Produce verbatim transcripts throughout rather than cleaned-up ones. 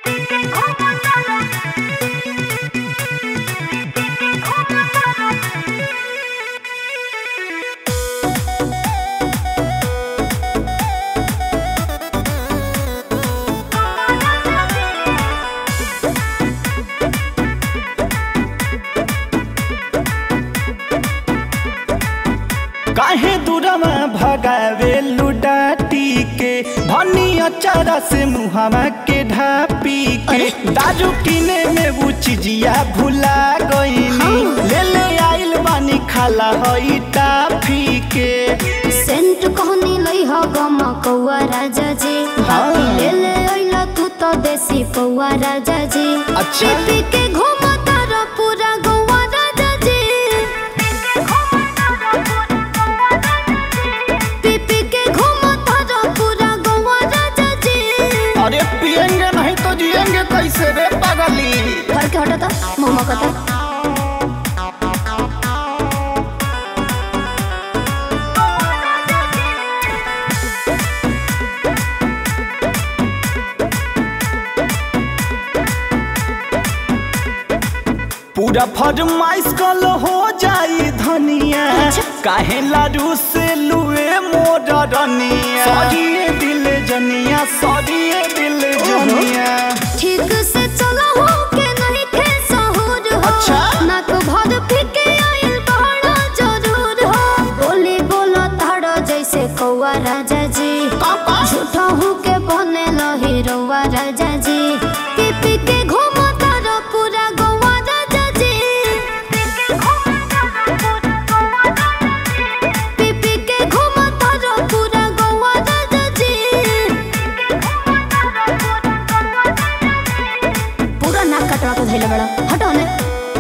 काहे दूरमा भगावे लुडाटी के धनिया चारा से मुहावा के ढापी के दारू किने में वो चिजिया भुला गईनी ले ले आइल बानी खाला हई टाफी के सेंट कहनी लई हो गम कौआ राजा जी ले ले आइला तू तो देसी पौआ राजा जी अच्छा पी के घूमता रो पूरा गौआ राजा जी अरे पिएंगे नहीं तो जिएंगे कैसे रे पागली। घर के हटा तो मोमो कता पूरा फरमाइश कल हो जाई धनिया काहे लाडू से लुए मोर रनिया सॉरी दिल जनिया सॉरी दिल जनिया ठीक से चला हो के नहीं थे सहूर हो अच्छा ना तो भद फिके आइल बड़ा जरूर हो बोली बोला ताड़ा जैसे कौआ राजा जी झूठा हो के बने लो हीरोवा राजा जी पी पी के घूमता रो पूरा गौआ राजा जी पी पी के घूमता रो पूरा गौआ राजा जी पूरा नाक कटवा के धइले बड़ा हटो ने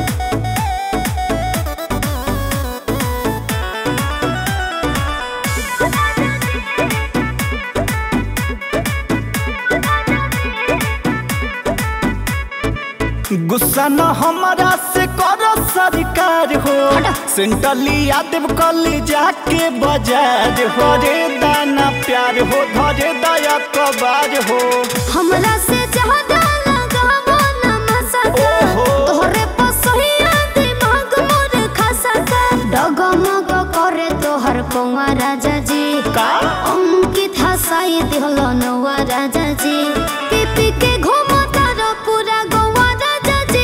गुस्सा न हमारा से करो सरकार हो सेंटली आदेव कली जाके बाजार हो रे दाना प्यार हो धरे दया कबार हो हमरा से ज्यादा लगावो ना मसका तोहरे पसहिया दिमाग मोर खसका डगमग करे तोहर कौआ राजा जी का अंकित हसाई दिहलो नौआ राजा जी पी पी के घूमता रो पूरा गौआ राजा जी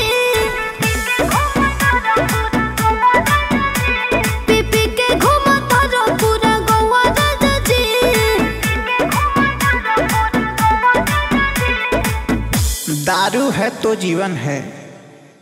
पी पी के घूमता रो पूरा गौआ राजा जी दारू है तो जीवन है।